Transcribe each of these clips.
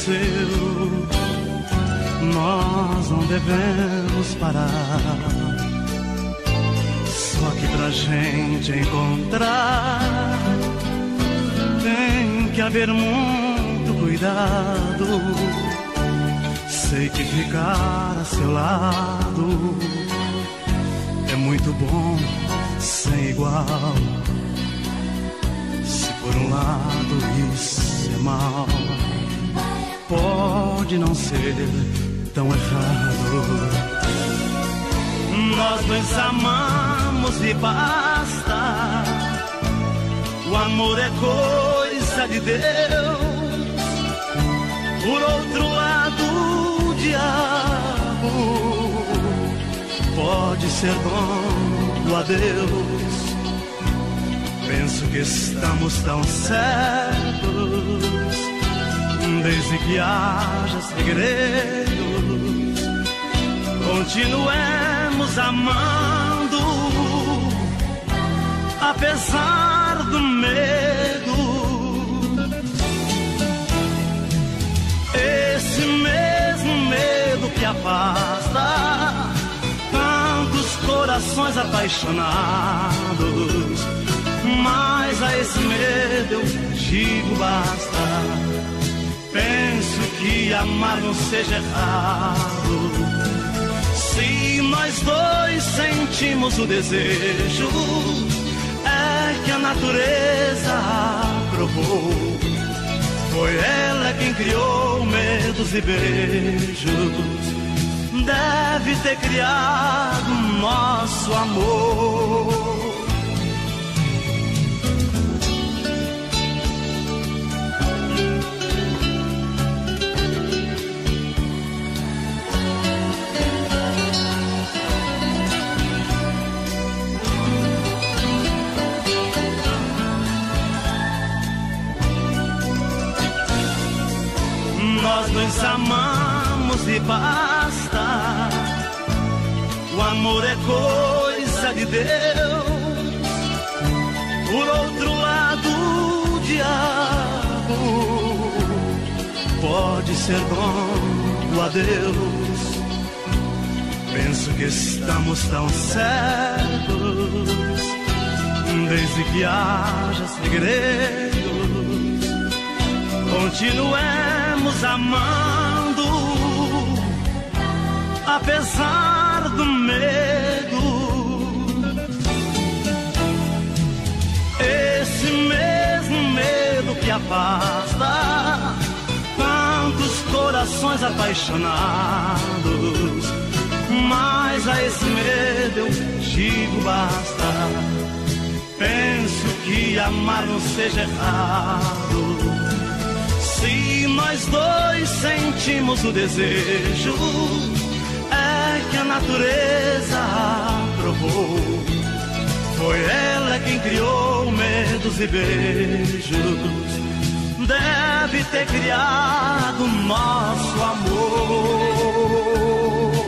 aconteceu. Nós não devemos parar. Só que pra gente encontrar tem que haver muito cuidado. Sei que ficar a seu lado é muito bom, sem igual. Se por um lado isso é mal, pode não ser tão errado. Nós dois amamos e basta. O amor é coisa de Deus. Por outro lado, o diabo pode ser dono do adeus. Penso que estamos tão certos desde que haja segredos. Continuemos amando, apesar do medo. Esse mesmo medo que afasta tantos corações apaixonados. Mas a esse medo eu digo basta. Penso que amar não seja errado. Se nós dois sentimos o desejo, é que a natureza provou. Foi ela quem criou medos e beijos. Deve ter criado nosso amor. Nós nos amamos e basta. O amor é coisa de Deus. Por outro lado, o diabo pode ser dono do adeus. Penso que estamos tão certos desde que haja segredos. Continuemos amando, apesar do medo. Esse mesmo medo que afasta tantos corações apaixonados. Mas a esse medo eu digo basta. Penso que amar não seja errado. Se nós dois sentimos o desejo, é que a natureza provou. Foi ela quem criou medos e beijos. Deve ter criado nosso amor.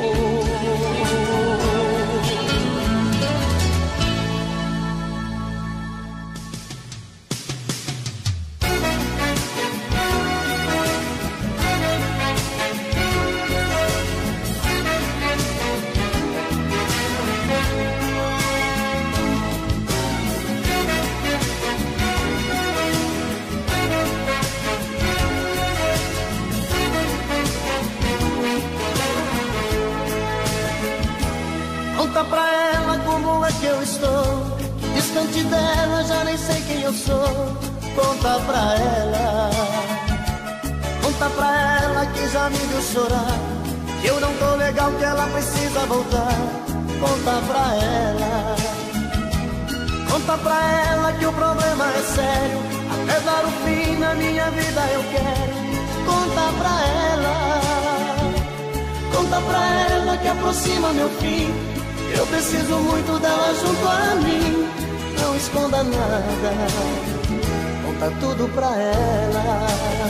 Conta pra ela como é que eu estou. Distante dela, já nem sei quem eu sou. Conta pra ela. Conta pra ela que já me viu chorar, que eu não tô legal, que ela precisa voltar. Conta pra ela. Conta pra ela que o problema é sério. Até dar o fim na minha vida eu quero. Conta pra ela. Conta pra ela que aproxima meu fim. Eu preciso muito dela junto a mim. Não esconda nada, conta tudo pra ela.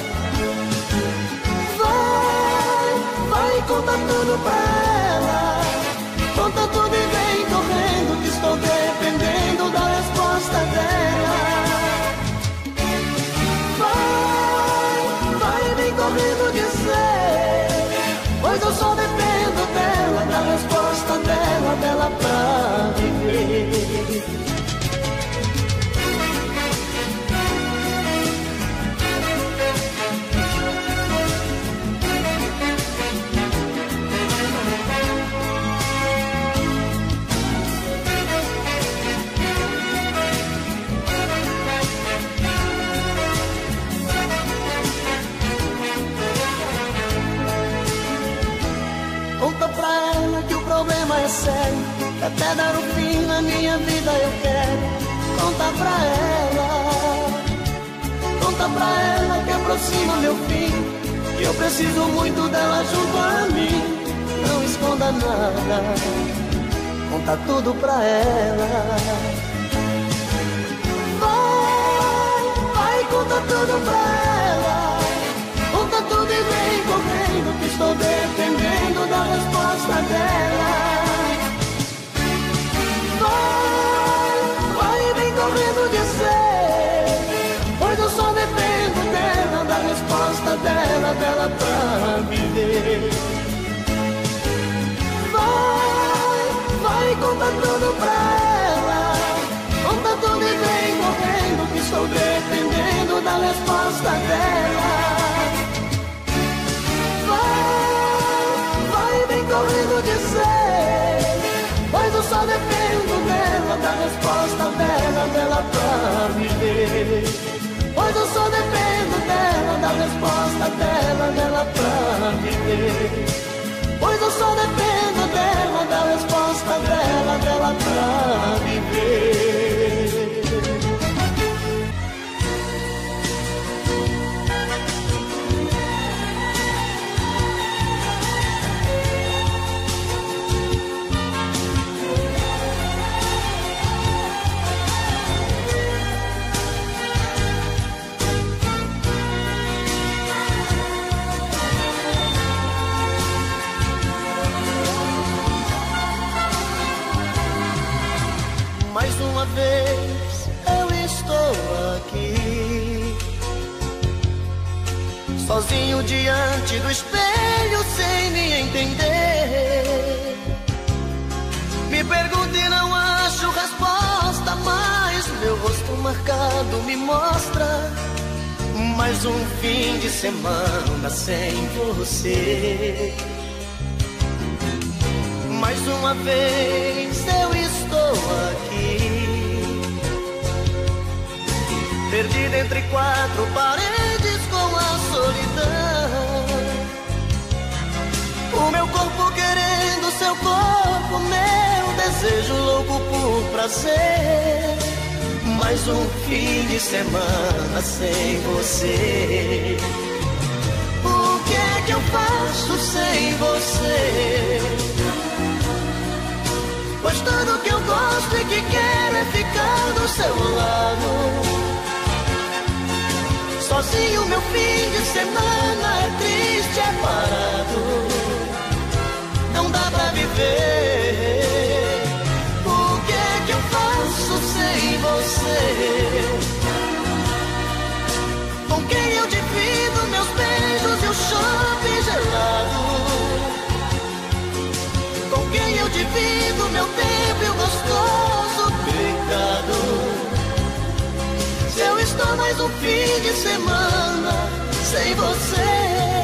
Vai, conta tudo pra ela. Conta tudo e vem correndo, que estou dependendo da resposta dela. Vai, vem correndo de até dar o fim na minha vida eu quero contar pra ela. Conta pra ela que aproxima meu fim, que eu preciso muito dela junto a mim. Não esconda nada, conta tudo pra ela. Vai, conta tudo pra ela. Conta tudo e vem correndo, que estou dependendo da resposta dela. Vai, vem correndo dizer, pois eu só dependo dela, da resposta dela pra viver. Vai, conta tudo pra ela. Conta tudo e vem correndo, que estou dependendo da resposta dela. Vai, vem correndo dizer, pois eu só dependo dela, da resposta dela pra viver. Pois eu só dependo dela, da resposta dela pra viver. Pois eu só dependo dela, da resposta dela pra viver. Mais uma vez eu estou aqui, sozinho diante do espelho sem me entender. Me pergunto e não acho resposta, mas meu rosto marcado me mostra mais um fim de semana sem você. Mais uma vez eu estou aqui, perdido entre quatro paredes com a solidão. O meu corpo querendo seu corpo, meu desejo louco por prazer. Mais um fim de semana sem você. O que é que eu faço sem você? Pois tudo que eu gosto e que quero é ficar do seu lado. Sozinho meu fim de semana é triste, é parado. Não dá pra viver. O que é que eu faço sem você? Com quem eu divido meus beijos e o chope gelado? Com quem eu divido meu tempo e o gostoso pecado? Se eu estou mais um fim de semana sem você.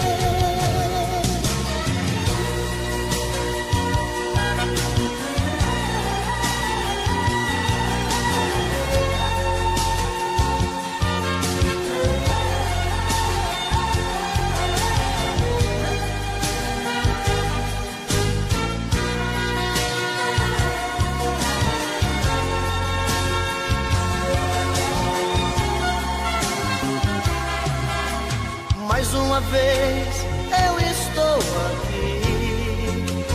Mais uma vez eu estou aqui,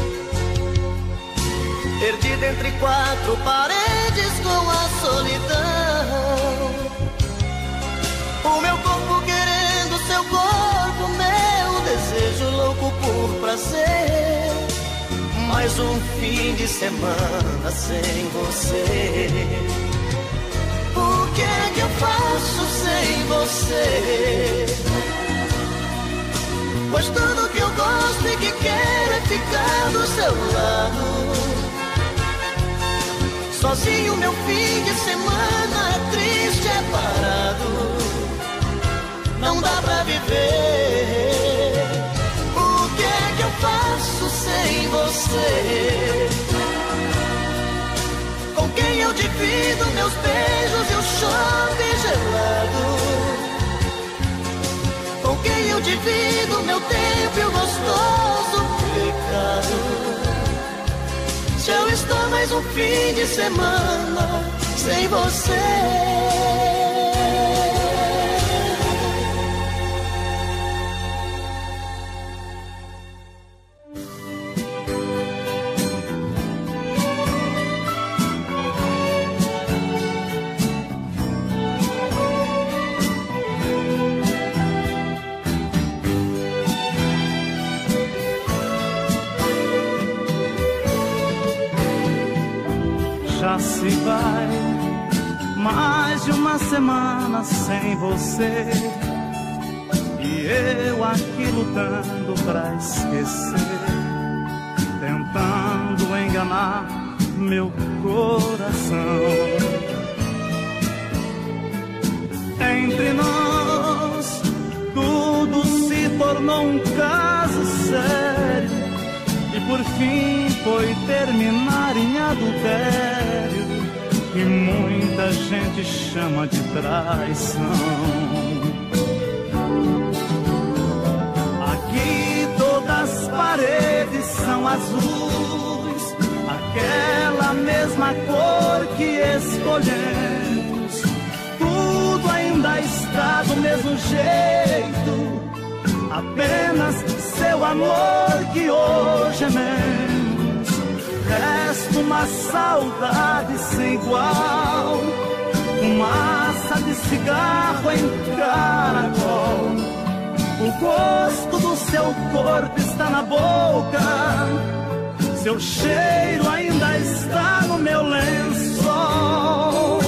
perdido entre quatro paredes com a solidão. O meu corpo querendo seu corpo, meu desejo louco por prazer. Mais um fim de semana sem você. O que é que eu faço sem você? Pois tudo que eu gosto e que quero é ficar do seu lado. Sozinho meu fim de semana é triste, é parado. Não dá pra viver. O que é que eu faço sem você? Com quem eu divido meus beijos e o chope gelado? Com quem eu divido meu tempo e o gostoso pecado? Se eu estou mais um fim de semana sem você. Já se vai mais de uma semana sem você, e eu aqui lutando pra esquecer, tentando enganar meu coração. Entre nós tudo se tornou um caso sério, e por fim foi terminar em adultério, que muita gente chama de traição. Aqui todas as paredes são azuis, aquela mesma cor que escolhemos. Tudo ainda está do mesmo jeito, apenas seu amor que hoje é menos. Resta uma saudade sem igual, fumaça de cigarro em caracol. O gosto do seu corpo está na boca, seu cheiro ainda está no meu lençol.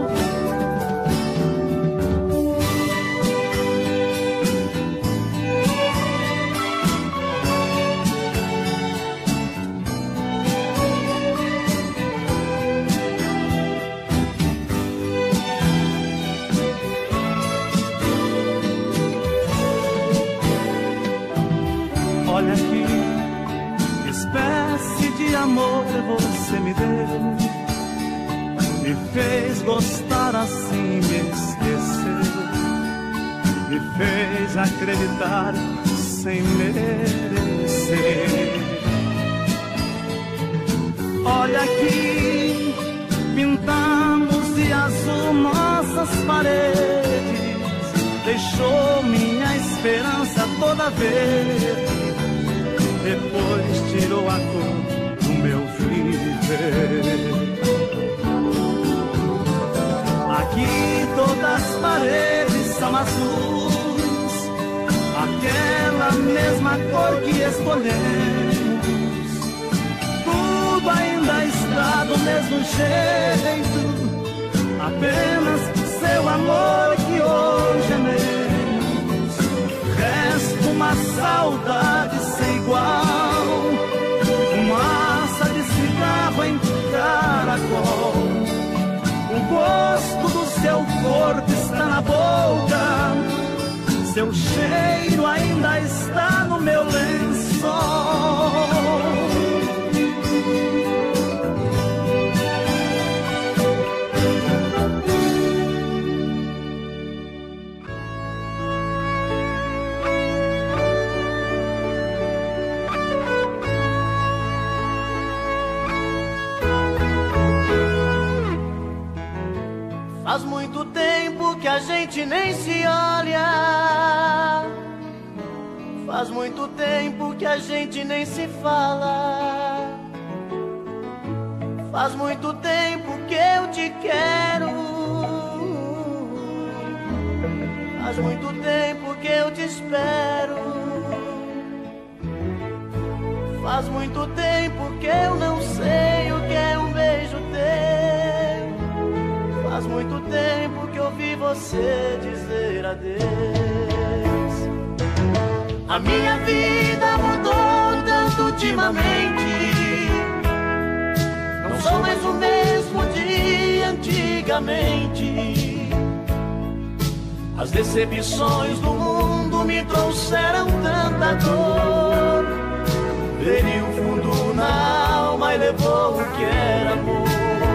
Olha aqui, que espécie de amor você me deu, me fez gostar assim, me esqueceu, me fez acreditar sem merecer. Olha aqui, pintamos de azul nossas paredes, deixou minha esperança toda verde, depois tirou a cor do meu viver. Aqui todas as paredes são azuis, aquela mesma cor que escolhemos. Tudo ainda está do mesmo jeito, apenas seu amor que hoje é menos. Resta uma saudade sem igual, fumaça de cigarro em caracol. O gosto do seu corpo está na boca, seu cheiro ainda está no meu lençol. Faz muito tempo que a gente nem se olha, faz muito tempo que a gente nem se fala, faz muito tempo que eu te quero, faz muito tempo que eu te espero, faz muito tempo que eu não sei o que é um beijo teu. Faz muito tempo que ouvi você dizer adeus. A minha vida mudou tanto ultimamente, não sou mais o mesmo de antigamente. As decepções do mundo me trouxeram tanta dor, feriu fundo na alma e levou o que era amor.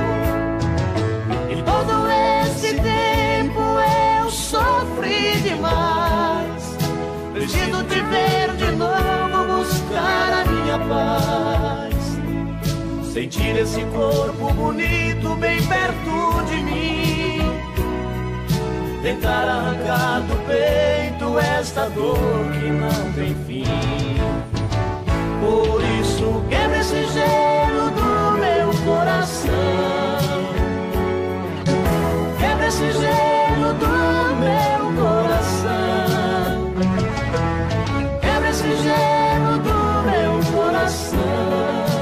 Todo esse tempo eu sofri demais, preciso te ver de novo, buscar a minha paz. sentir esse corpo bonito bem perto de mim, tentar arrancar do peito esta dor que não tem fim. Por isso quebra esse gelo do meu coração, quebra esse gelo do meu coração, quebra esse gelo do meu coração.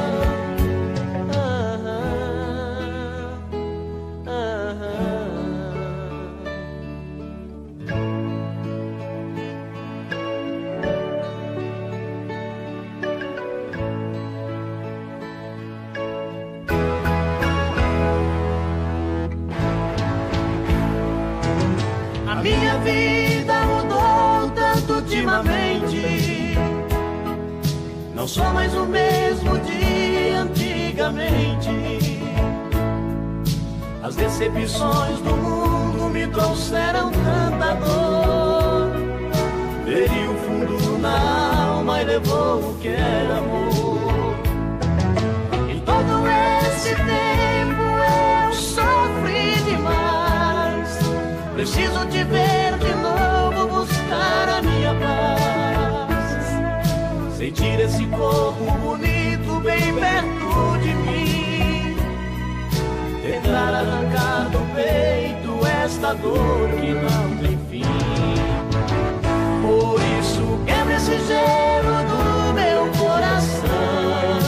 Minha vida mudou tanto ultimamente, não sou mais o mesmo de antigamente. As decepções do mundo me trouxeram tanta dor, feriu o fundo na alma e levou o que era amor. Em todo esse tempo eu sofri demais, preciso te ver de novo, buscar a minha paz, sentir esse corpo bonito bem perto de mim, tentar arrancar do peito esta dor que não tem fim. Por isso quebra esse gelo do meu coração,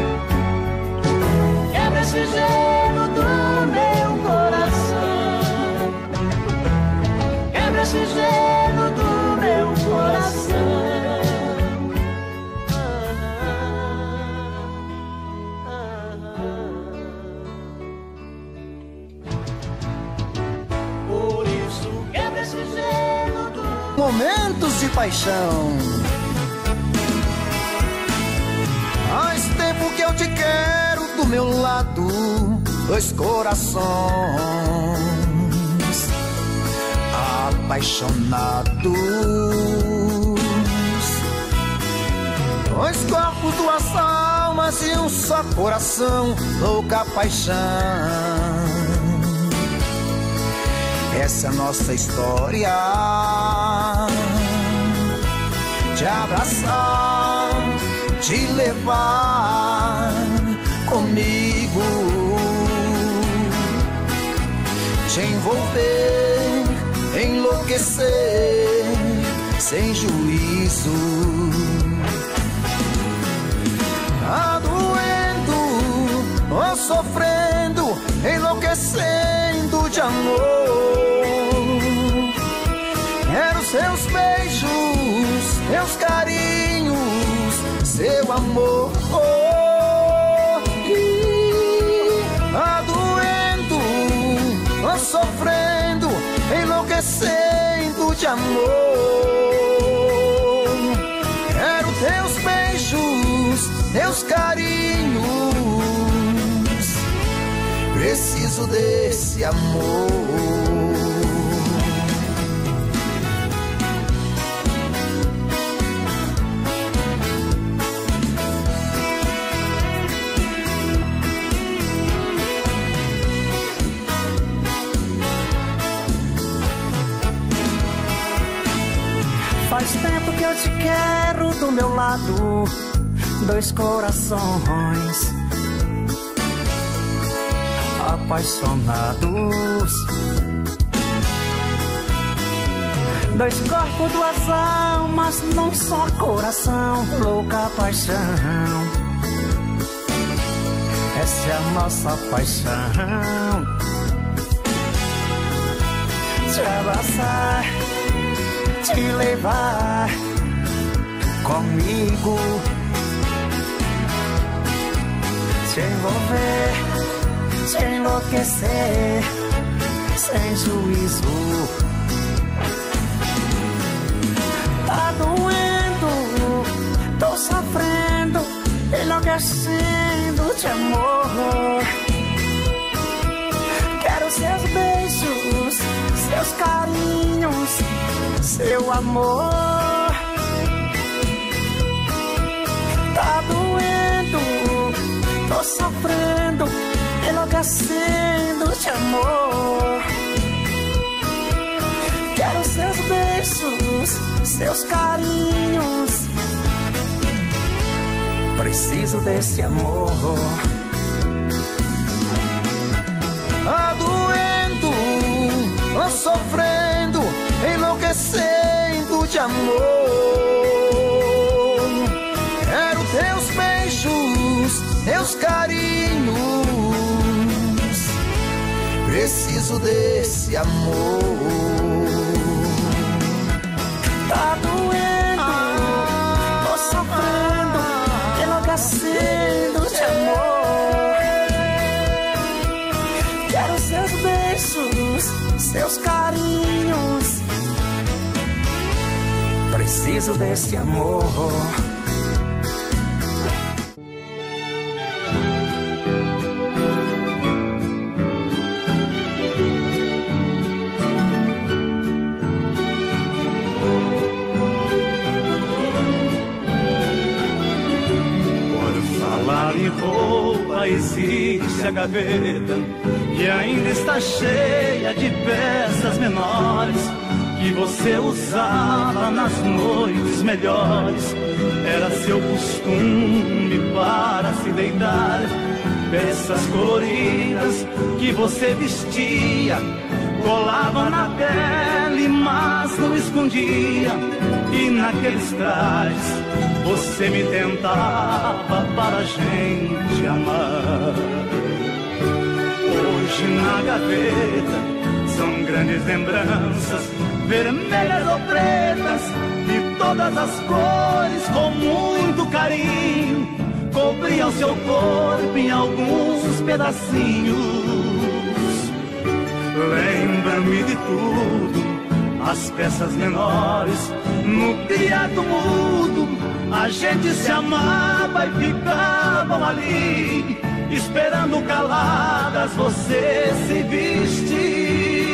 quebra esse gelo do meu coração, quebra esse gelo do meu coração. Por isso quebra esse gelo do... Momentos de paixão. Faz tempo que eu te quero do meu lado, dois corações apaixonados, dois corpos, duas almas e um só coração, louca paixão. Essa é a nossa história, te abraçar, te levar comigo, te envolver, enlouquecer sem juízo. Tá doendo, ou sofrendo, enlouquecendo de amor. Quero seus beijos, seus carinhos, seu amor. Tá doendo, ou sofrendo, enlouquecendo de amor. Quero teus beijos, teus carinhos, preciso desse amor. Faz tempo que eu te quero do meu lado, dois corações apaixonados, dois corpos, duas almas num só coração, louca paixão. Essa é a nossa paixão, te abraçar, te levar comigo, te envolver, te enlouquecer sem juízo. Tá doendo, tô sofrendo, enlouquecendo de amor. Quero seus beijos, seus carinhos, seu amor. Tá doendo, tô tô sofrendo, enlouquecendo de amor. Quero seus beijos, seus carinhos. Preciso desse amor. Doendo, tô sofrendo, enlouquecendo de amor. Quero teus beijos, teus carinhos. Preciso desse amor. Tá doendo, tô sofrendo, enlouquecendo de amor. Quero seus beijos, seus carinhos. Preciso desse amor. Em roupa existe a gaveta que ainda está cheia de peças menores que você usava nas noites melhores. Era seu costume para se deitar, peças coloridas que você vestia, colava na pele, mas não escondia. E naqueles trajes você me tentava para a gente amar. Hoje na gaveta são grandes lembranças, vermelhas ou pretas, de todas as cores, com muito carinho. Cobriam seu corpo em alguns pedacinhos. Lembra-me de tudo, as peças menores, no criado mudo, a gente se amava e ficavam ali, esperando caladas você se vestir.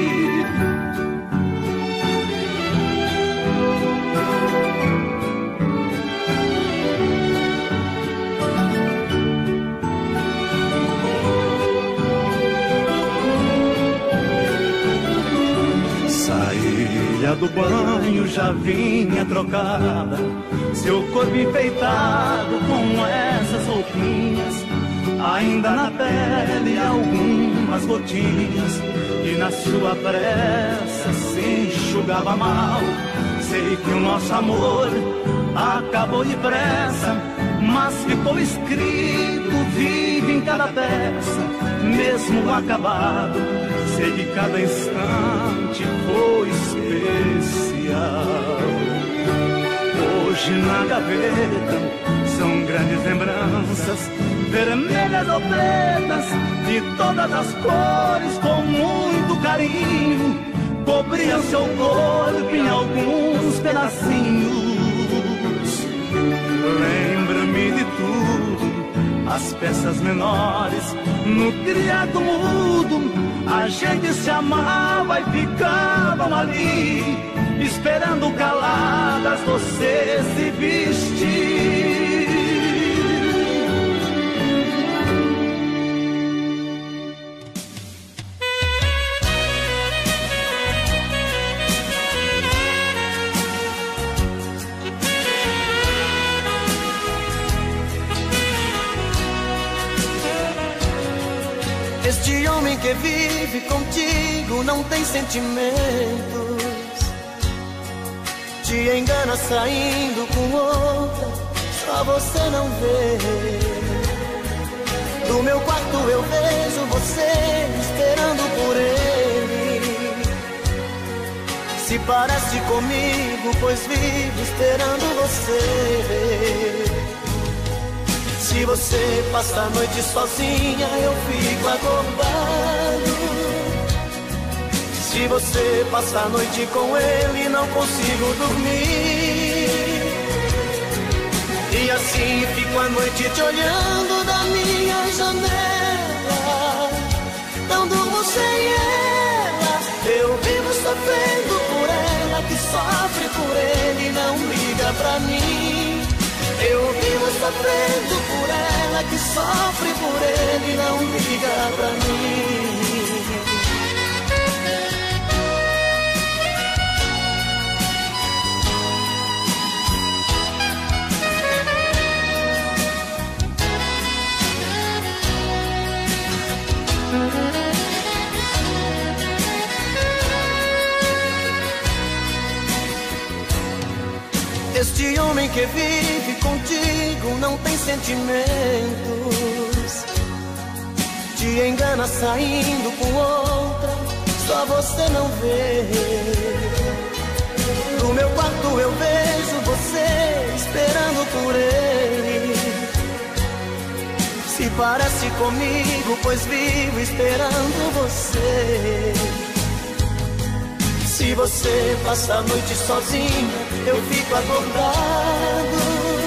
Saía do banho, já vinha trocada, seu corpo enfeitado com essas roupinhas, ainda na pele algumas gotinhas, e na sua pressa se enxugava mal. Sei que o nosso amor acabou depressa, mas ficou escrito, vive em cada peça, mesmo acabado. Sei que cada instante foi especial. Hoje na gaveta são grandes lembranças, vermelhas ou pretas, de todas as cores, com muito carinho. Cobriam seu corpo em alguns pedacinhos. Lembra-me de tudo, as peças menores, no criado mudo, a gente se amava e ficavam ali, esperando caladas você se vestir. Este homem que vive contigo não tem sentimentos, te engana saindo com outra, só você não vê. Do meu quarto eu vejo você esperando por ele. Se parece comigo, pois vivo esperando você. Se você passa a noite sozinha, eu fico acordado. Se você passa a noite com ele, não consigo dormir. E assim fico a noite te olhando da minha janela. Não durmo sem ela, eu vivo sofrendo por ela, que sofre por ele e não liga pra mim. Eu vivo sofrendo por ela, que sofre por ele e não liga pra mim. Este homem que vive contigo não tem sentimentos, te engana saindo com outra, só você não vê. No meu quarto eu vejo você esperando por ele. Se parece comigo, pois vivo esperando você. Se você passa a noite sozinha, eu fico acordado.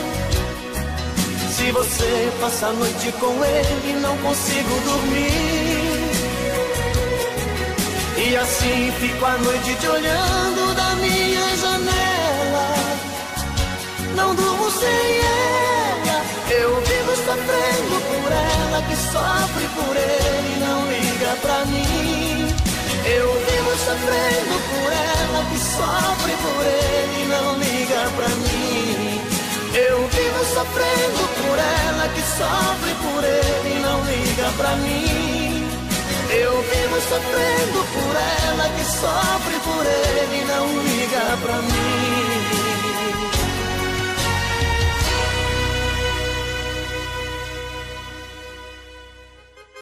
Se você passa a noite com ele, não consigo dormir. E assim fico a noite te olhando da minha janela. Não durmo sem ela. Eu vivo sofrendo por ela, que sofre por ele e não liga pra mim. Eu vivo sofrendo por ela, que sofre por ele e não liga pra mim. Eu vivo sofrendo por ela, que sofre por ele e não liga pra mim. Eu vivo sofrendo por ela, que sofre por ele e não liga pra mim.